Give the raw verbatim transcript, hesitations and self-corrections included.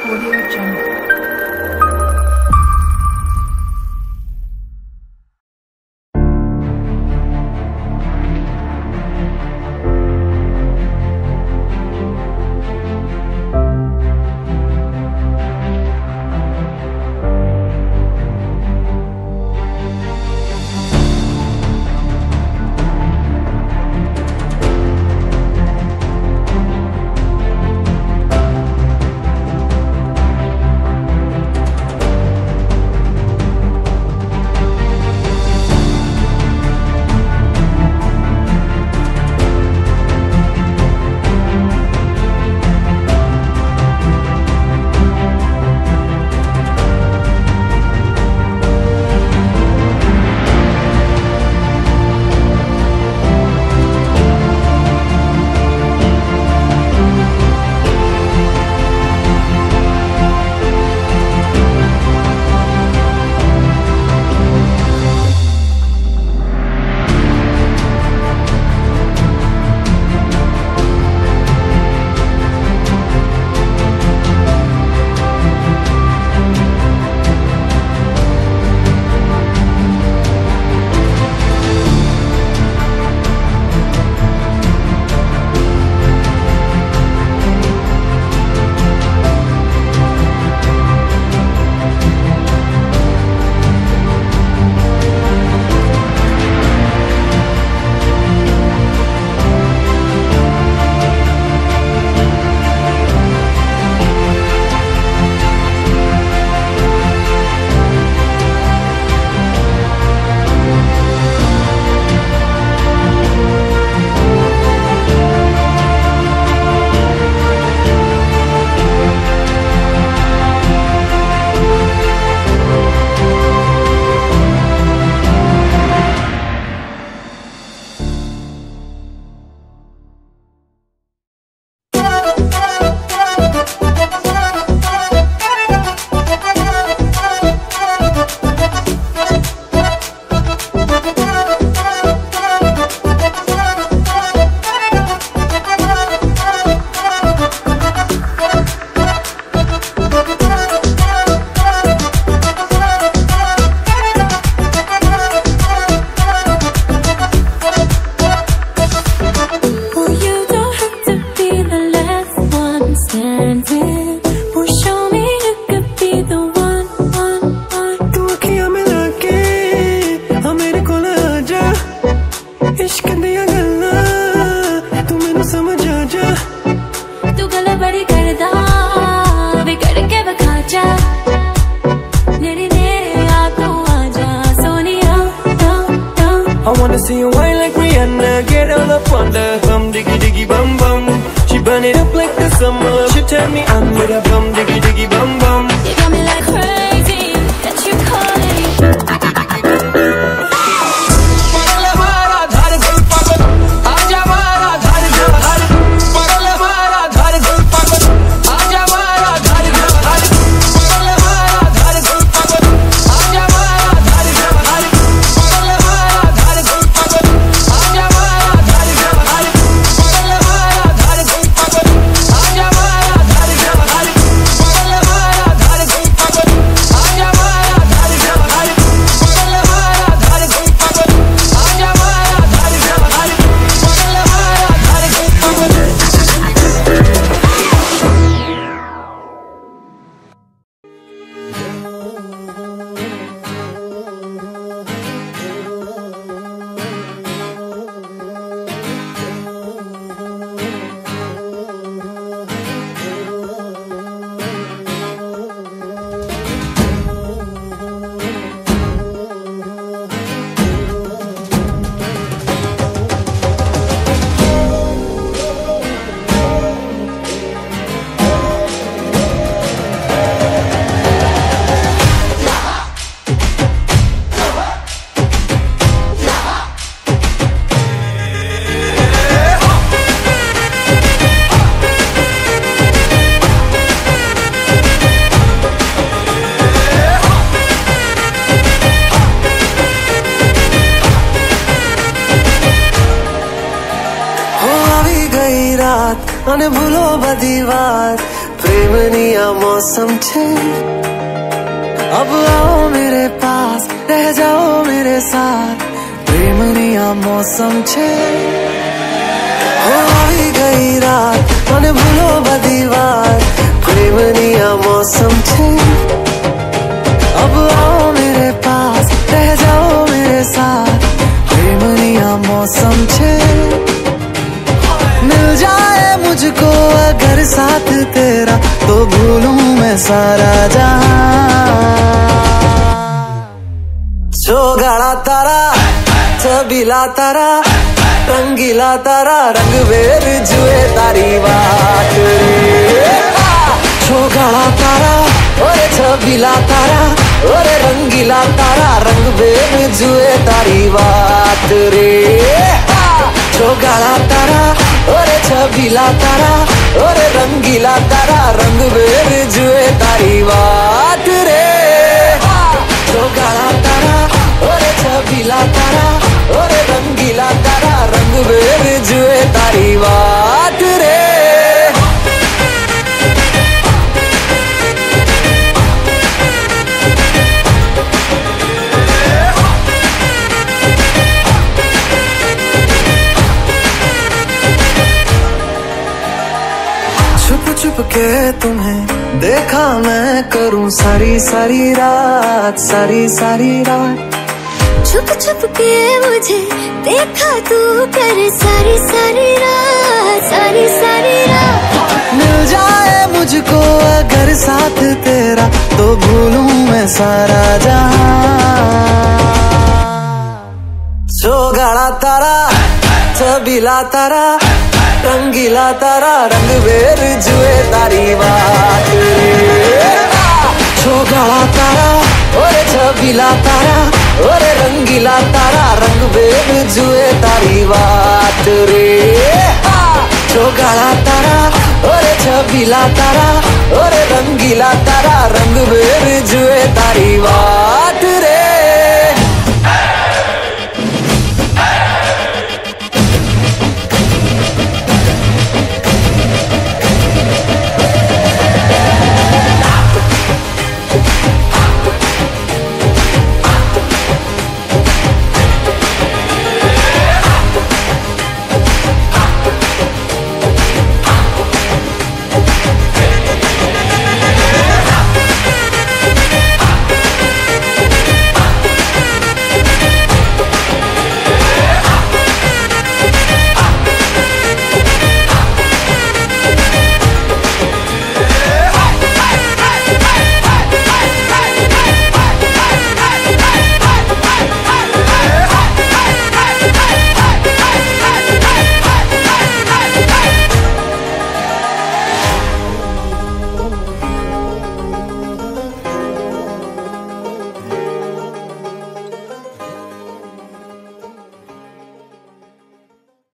See you wine like Rihanna, get all up on the bum diggy diggy bum bum. She burn it up like the summer. She turn me on with a bum diggy diggy bum bum. You got me like crazy, that you calling. અને ભૂલો બધી વાત પ્રેમની આ મોસમ છે अब आओ मेरे पास रह जाओ मेरे साथ प्रेमनी आ मौसम छे हो आई गई रात મને ભૂલો બધી વાત પ્રેમની આ मौसम छे अब आओ मेरे पास रह जाओ मेरे साथ प्रेमनी आ मौसम छे मिल जाए मुझको अगर साथ तेरा तो भूलूं मैं सारा जहां छोगाड़ा तारा छबीला तारा रंगीला तारा रंग वेर जुए तारी बात रे छोगाड़ा तारा ओरे छबीला तारा ओरे रंगीला तारा रंग वेर जुए तारी बात रे छोगाड़ा तारा ओरे छबीला तारा ओरे रंगीला तारा रंग वेर जुए तारी बात रे छोगाड़ा तारा ओरे छबीला तारा ओरे रंगीला तारा रंग वेर जुए तारी बात रे छुप के तुम्हें देखा मैं करूं सारी सारी रात सारी सारी रात छुप छुप के मुझे देखा तू कर सारी सारी रात सारी सारी रात मिल जाए मुझको अगर साथ तेरा तो भूलूं मैं सारा जहां छोगाड़ा तारा छबीला तारा रंगीला तारा रंग वेर जुए तारी बात रे छोगाड़ा तारा ओरे छबीला तारा ओरे रंगीला तारा रंग वेर जुए तारी बात रे छोगाड़ा तारा ओरे छबीला तारा ओरे रंगीला तारा रंग वेर जुए तारी बात रे